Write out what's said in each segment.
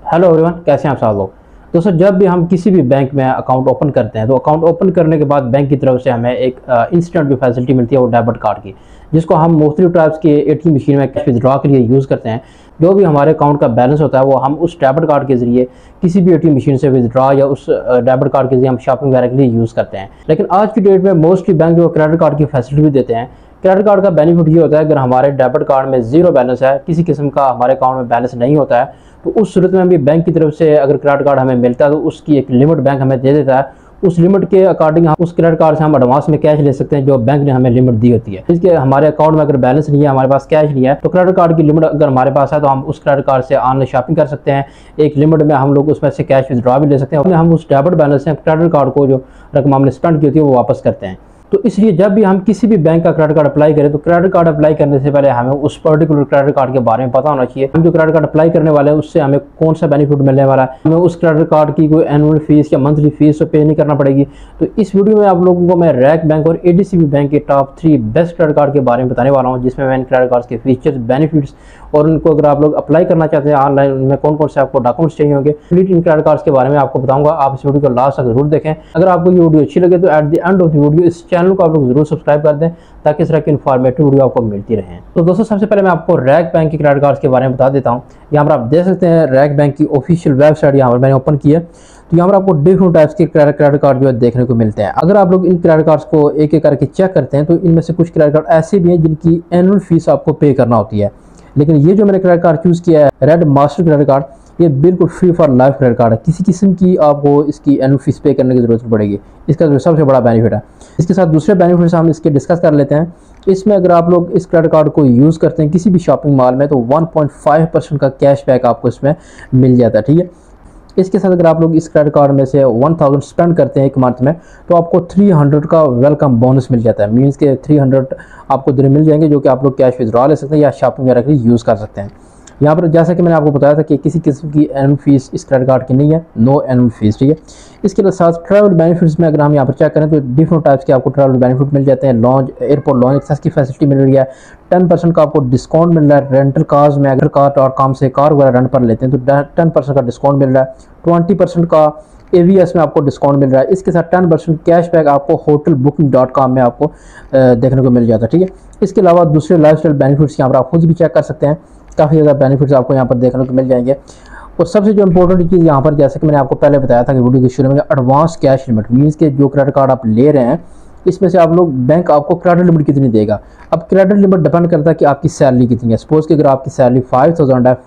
Hello everyone, कैसे हैं आप सब लोग। दोस्तों, जब भी हम किसी भी बैंक में अकाउंट ओपन करते हैं तो अकाउंट ओपन करने के बाद बैंक की तरफ से हमें एक इंस्टेंट भी फैसिलिटी मिलती है वो डेबिट कार्ड की, जिसको हम मुख्तलिफ टाइप्स के एटीएम मशीन में कैश विड्रॉ के लिए यूज़ करते हैं। जो भी हमारे अकाउंट का बैलेंस होता है वो हम उस डेबिट कार्ड के ज़रिए किसी भी एटीएम मशीन से विड्रॉ या उस डेबिट कार्ड के ज़रिए हम शॉपिंग वगैरह के लिए यूज़ करते हैं। लेकिन आज की डेट में मोस्टली बैंक जो क्रेडिट कार्ड की फैसिलिटी भी देते हैं। क्रेडिट कार्ड का बेनिफिट ये होता है, अगर हमारे डेबिट कार्ड में ज़ीरो बैलेंस है, किसी किस्म का हमारे अकाउंट में बैलेंस नहीं होता है, तो उस सूरत में भी बैंक की तरफ से अगर क्रेडिट कार्ड हमें मिलता है तो उसकी एक लिमिट बैंक हमें दे देता है। उस लिमिट के अकॉर्डिंग हम उस क्रेडिट कार्ड से हम एडवांस में कैश ले सकते हैं जो बैंक ने हमें लिमिट दी होती है। इसके हमारे अकाउंट में अगर बैलेंस नहीं है, हमारे पास कैश नहीं है, तो क्रेडिट कार्ड की लिमिट अगर हमारे पास है तो हम उस क्रेडिट कार्ड से ऑनलाइन शॉपिंग कर सकते हैं। एक लिमिट में हम लोग उसमें से कैश विड्रॉ भी ले सकते हैं। हम उस डेबिट बैलेंस से क्रेडिट कार्ड को जो रकम हमने स्पेंड की होती है वो वापस करते हैं। तो इसलिए जब भी हम किसी भी बैंक का क्रेडिट कार्ड अप्लाई करें तो क्रेडिट कार्ड अप्लाई करने से पहले हमें उस पर्टिकुलर क्रेडिट कार्ड के बारे में पता होना चाहिए। हम जो क्रेडिट कार्ड अप्लाई करने वाले हैं उससे हमें कौन सा बेनिफिट मिलने वाला है, हमें उस क्रेडिट कार्ड की कोई एनुअल फीस या मंथली फीस तो पे नहीं करना पड़ेगी। तो इस वीडियो में आप लोगों को मैं रैक बैंक और एडीसीबी बैंक के टॉप 3 बेस्ट क्रेडिट कार्ड के बारे में बताने वाला हूँ, जिसमें मैं क्रेडिट कार्ड के फीचर्स, बेनिफिट्स और उनको अगर आप लोग अप्लाई करना चाहते हैं ऑनलाइन, उनमें कौन कौन से आपको डॉक्यूमेंट्स चाहिए होंगे, कंप्लीट इन क्रेडिट कार्ड्स के बारे में आपको बताऊंगा। आप इस वीडियो को लास्ट तक जरूर देखें। अगर आपको ये वीडियो अच्छी लगे तो at the end of the video इस चैनल को आप लोग जरूर सब्सक्राइब कर दें ताकि इस तरह की इन्फॉर्मेटिव वीडियो आपको मिलती रहे। तो दोस्तों, सबसे पहले मैं आपको रैक बैंक के क्रेडिट कार्ड्स के बारे में बता देता हूँ। यहाँ पर आप देख सकते हैं रैक बैंक की ऑफिशियल वेबसाइट यहाँ पर मैंने ओपन की है। तो यहाँ पर आपको डिफरेंट टाइप्स के क्रेडिट कार्ड जो है देखने को मिलते हैं। अगर आप लोग इन क्रेडिट कार्ड्स को एक एक करके चेक करते हैं तो इनमें से कुछ क्रेडिट कार्ड ऐसे भी हैं जिनकी एनुअल फीस आपको पे करना होती है। लेकिन ये जो मैंने क्रेडिट कार्ड चूज़ किया है, रेड मास्टर क्रेडिट कार्ड, ये बिल्कुल free for life credit card है। किसी किस्म की आपको इसकी एनुअल फीस पे करने की जरूरत नहीं पड़ेगी। इसका जो सबसे बड़ा बेनिफिट है। इसके साथ दूसरे बेनिफिट्स हम इसके डिस्कस कर लेते हैं। इसमें अगर आप लोग इस क्रेडिट कार्ड को यूज़ करते हैं किसी भी शॉपिंग मॉल में तो 1.5% का कैशबैक आपको इसमें मिल जाता है। ठीक है। इसके साथ अगर आप लोग इस क्रेडिट कार्ड में से 1000 स्पेंड करते हैं एक मंथ में तो आपको 300 का वेलकम बोनस मिल जाता है। मीन्स के 300 आपको दिन मिल जाएंगे जो कि आप लोग कैश विड्रॉ ले सकते हैं या शॉपिंग वगैरह के लिए यूज़ कर सकते हैं। यहाँ पर जैसा कि मैंने आपको बताया था कि किसी किस्म की एनुअल फीस इस क्रेडिट कार्ड की नहीं है, नो एनुअल फीस। ठीक है। इसके साथ ट्रैवल बेनिफिट्स में अगर हम यहाँ पर चेक करें तो डिफरेंट टाइप्स के आपको ट्रैवल बेनिफिट मिल जाते हैं। लॉन्च, एयरपोर्ट लॉन्च एक्सेस की फैसिलिटी मिल रही है। 10% का आपको डिस्काउंट मिल रहा है। रेंटल कार्स में अगर car.com से कार वगैरह रेंट पर लेते हैं तो 10% का डिस्काउंट मिल रहा है। 20% का AVS में आपको डिस्काउंट मिल रहा है। इसके साथ 10% कैशबैक आपको hotelbooking.com में आपको देखने को मिल जाता है। ठीक है। इसके अलावा दूसरे लाइफस्टाइल बेनिफिट्स यहाँ पर आप खुद भी चेक कर सकते हैं। काफ़ी ज़्यादा बेनिफिट्स आपको यहाँ पर देखने को मिल जाएंगे। और सबसे जो इंपॉर्टेंट चीज़ यहाँ पर, जैसे कि मैंने आपको पहले बताया था कि वीडियो के शुरू में, एडवांस कैश लिमिट। मीन्स के जो क्रेडिट कार्ड आप ले रहे हैं इसमें से आप लोग बैंक आपको क्रेडिट लिमिट कितनी देगा। अब क्रेडिट लिमिट डिपेंड करता है कि आपकी सैलरी कितनी है। सपोज कि अगर आपकी सैलरी 5000 है,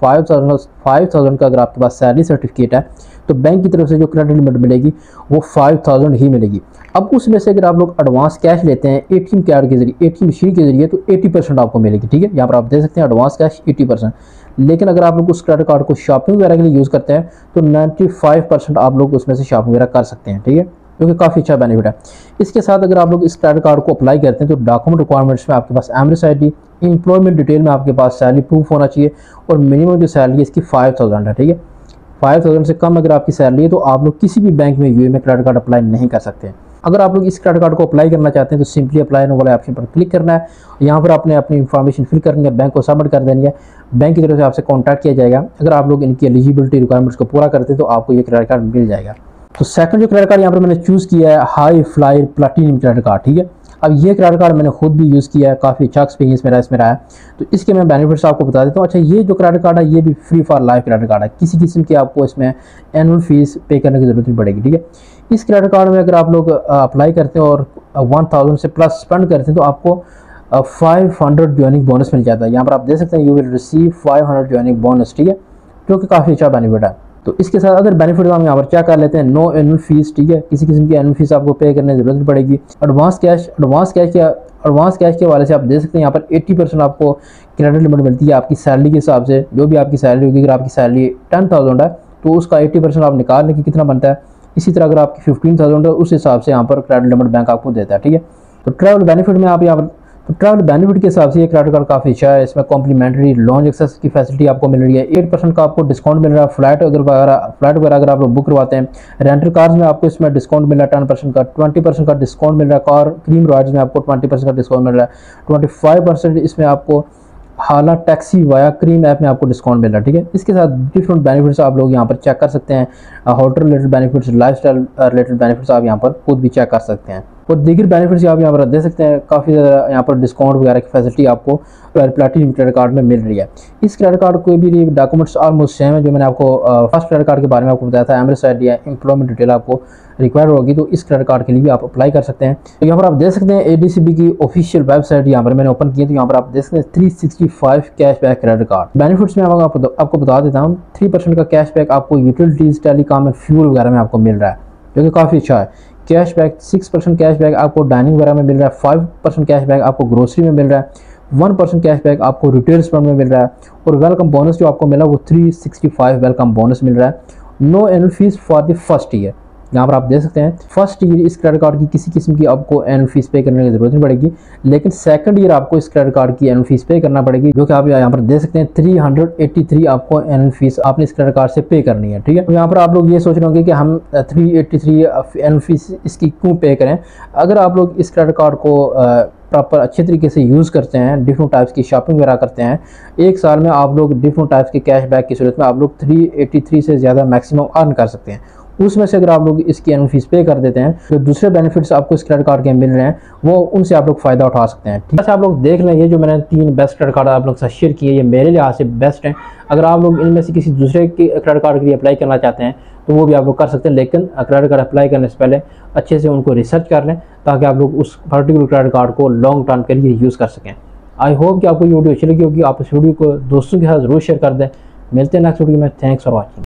5000 का अगर आपके पास सैलरी सर्टिफिकेट है तो बैंक की तरफ से जो क्रेडिट लिमिट मिलेगी वो 5000 ही मिलेगी। अब उसमें से अगर आप लोग एडवांस कैश लेते हैं एटीएम कार्ड के जरिए, एटीएम मशीन के जरिए, तो 80% आपको मिलेगी। ठीक है। यहाँ पर आप देख सकते हैं एडवांस कैश 80%। लेकिन अगर आप लोग उस क्रेडिट कार्ड को शॉपिंग वगैरह के लिए यूज़ करते हैं तो 95% आप लोग उसमें से शॉपिंग वगैरह कर सकते हैं। ठीक है। क्योंकि काफ़ी अच्छा बेनिफिट है। इसके साथ अगर आप लोग इस क्रेडिट कार्ड को अप्लाई करते हैं तो डॉक्यूमेंट रिक्वायरमेंट्स में आपके पास एमरेस ID, एम्प्लॉयमेंट डिटेल में आपके पास सैलरी प्रूफ होना चाहिए और मिनिमम जो सैलरी है इसकी 5000 है। ठीक है। 5000 से कम अगर आपकी सैलरी है तो आप लोग किसी भी बैंक में यूए में क्रेडिट कार्ड अप्लाई नहीं कर सकते। अगर आप लोग इस क्रेडिट कार्ड को अप्लाई करना चाहते हैं तो सिंपली अप्लाई नो वाले ऑप्शन पर क्लिक करना है। यहाँ पर आपने अपनी इन्फॉर्मेशन फिल करनी है, बैंक को सबमिट कर देनी है। बैंक की तरफ से आपसे कॉन्टैक्ट किया जाएगा। अगर आप लोग इनकी एलिजिबिलिटी रिक्वायरमेंट्स को पूरा करते हैं तो आपको ये क्रेडिट कार्ड मिल जाएगा। तो सेकंड जो क्रेडिट कार्ड यहाँ पर मैंने चूज़ किया है, high fly platinum credit card. ठीक है। अब ये क्रेडिट कार्ड मैंने खुद भी यूज़ किया है, काफ़ी अच्छा एक्सपीरियंस मेरा इसमें रहा है। तो इसके मैं बेनिफिट्स आपको बता देता हूँ। अच्छा, ये जो क्रेडिट कार्ड है ये भी free for life credit card है। किसी किस्म की आपको इसमें एनुअल फीस पे करने की जरूरत नहीं पड़ेगी। ठीक है। इस क्रेडिट कार्ड में अगर आप लोग अप्लाई करते हैं और 1000 से प्लस स्पेंड करते हैं तो आपको 500 ज्वाइनिंग बोनस मिल जाता है। यहाँ पर आप देख सकते हैं you will receive 500 joining bonus. ठीक है। जो कि काफ़ी अच्छा बेनिफिट है। तो इसके साथ अदर बेनिफिट हम यहाँ पर क्या कर लेते हैं, नो एनुअल फीस। ठीक है। किसी किस्म की एनुअल फीस आपको पे करने की जरूरत नहीं पड़ेगी। एडवांस कैश के हवाले से आप देख सकते हैं यहाँ पर 80% आपको क्रेडिट लिमिट मिलती है आपकी सैलरी के हिसाब से। जो भी आपकी सैलरी होगी, अगर आपकी सैलरी 10,000 है तो उसका 80% आप निकाल लें कि कितना बनता है। इसी तरह अगर आपकी 15,000 है उस हिसाब से यहाँ पर क्रेडिट लिमिट बैंक आपको देता है। ठीक है। तो ट्रैवल बेनिफिट में आप यहाँ पर तो ट्रैवल बेनिफिट के हिसाब से ये क्रेडिट कार्ड काफ़ी अच्छा है। इसमें कॉम्प्लीमेंट्री लॉन्च एक्सेस की फैसिलिटी आपको मिल रही है। 8% का आपको डिस्काउंट मिल रहा है। फ्लाइट वगैरह अगर आप लोग बुक करवाते हैं। रेंटल कार्स में आपको इसमें डिस्काउंट मिल रहा है 10% का। 20% का डिस्काउंट मिल रहा है। कार क्रीम राइड्स में आपको 20% का डिस्काउंट मिल रहा है। 25% इसमें आपको हाला टैक्सी वाया क्रीम ऐप में आपको डिस्काउंट मिल रहा है, ठीक है। इसके साथ डिफरेंट बेनिफिट्स आप लोग यहाँ पर चेक कर सकते हैं। Hotel related benefits, lifestyle related benefits आप यहाँ पर खुद भी चेक कर सकते हैं। और दीगर बेनिफिट्स आप यहाँ पर दे सकते हैं। काफ़ी ज़्यादा यहाँ पर डिस्काउंट वगैरह की फैसिलिटी आपको प्लैटिनम क्रेडिट कार्ड में मिल रही है। इस क्रेडिट कार्ड को भी डॉक्यूमेंट्स ऑलमोस्ट सेम है जो मैंने आपको फर्स्ट क्रेडिट कार्ड के बारे में आपको बताया था। एमरेस आईडी या एम्प्लॉयमेंट डिटेल आपको रिक्वायर्ड होगी, तो इस क्रेडिट कार्ड के लिए भी आप अप्लाई कर सकते हैं। तो यहाँ पर आप देख सकते हैं ADCB की ऑफिशियल वेबसाइट यहाँ पर मैंने ओपन की है। तो यहाँ पर आप देख सकते हैं 365 कैशबैक क्रेडिट कार्ड। बेनिफिट्स में आपको बता देता हूँ। 3% का कैशबैक आपको यूटिलिटीज, टेलीकॉम एंड फ्यूल वगैरह में आपको मिल रहा है, जो कि काफ़ी अच्छा है। कैशबैक 6% कैशबैक आपको डाइनिंग वगैरह में मिल रहा है। 5% कैशबैक आपको ग्रोसरी में मिल रहा है। 1% कैशबैक आपको रिटेल स्टोर में मिल रहा है। और वेलकम बोनस जो आपको मिला वो 365 वेलकम बोनस मिल रहा है। No annual fee for the first year. यहाँ पर आप देख सकते हैं फर्स्ट ईयर इस क्रेडिट कार्ड की किसी किस्म की आपको एनुअल फीस पे करने की जरूरत नहीं पड़ेगी, लेकिन सेकंड ईयर आपको इस क्रेडिट कार्ड की एनुअल फीस पे करना पड़ेगी, जो कि आप यहाँ पर देख सकते हैं 383 आपको एनुअल फीस आपने इस क्रेडिट कार्ड से पे करनी है, ठीक है। तो यहाँ पर आप लोग ये सोच रहे होंगे कि हम 383 एनुअल फीस इसकी क्यों पे करें। अगर आप लोग इस क्रेडिट कार्ड को प्रॉपर अच्छे तरीके से यूज़ करते हैं, डिफरेंट टाइप्स की शॉपिंग वगैरह करते हैं, एक साल में आप लोग डिफरेंट टाइप्स के कैशबैक की सूरत में आप लोग 383 से ज़्यादा मैक्सिमम अर्न कर सकते हैं। उसमें से अगर आप लोग इसकी एनुअल फीस पे कर देते हैं तो दूसरे बेनिफिट्स आपको इस क्रेडिट कार्ड के मिल रहे हैं, वो उनसे आप लोग फ़ायदा उठा सकते हैं, ठीक है। आप लोग देख लें, ये जो मैंने 3 बेस्ट क्रेडिट कार्ड आप लोग के साथ शेयर किए, ये मेरे लिहाज से बेस्ट हैं। अगर आप लोग इनमें से किसी दूसरे के क्रेडिट कार्ड के लिए अप्लाई करना चाहते हैं तो वो भी आप लोग कर सकते हैं, लेकिन क्रेडिट कार्ड अप्लाई करने से पहले अच्छे से उनको रिसर्च कर लें, ताकि आप लोग उस पर्टिकुलर क्रेडिट कार्ड को लॉन्ग टर्म के लिए यूज़ कर सकें। आई होप कि आपको ये वीडियो अच्छी लगी होगी। आप इस वीडियो को दोस्तों के साथ ज़रूर शेयर कर दें। मिलते हैं नेक्स्ट वीडियो में। Thanks for watching.